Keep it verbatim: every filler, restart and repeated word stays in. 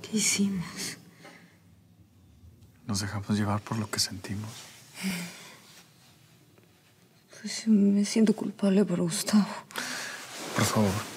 ¿Qué hicimos? Nos dejamos llevar por lo que sentimos. Pues me siento culpable por Gustavo. Por favor.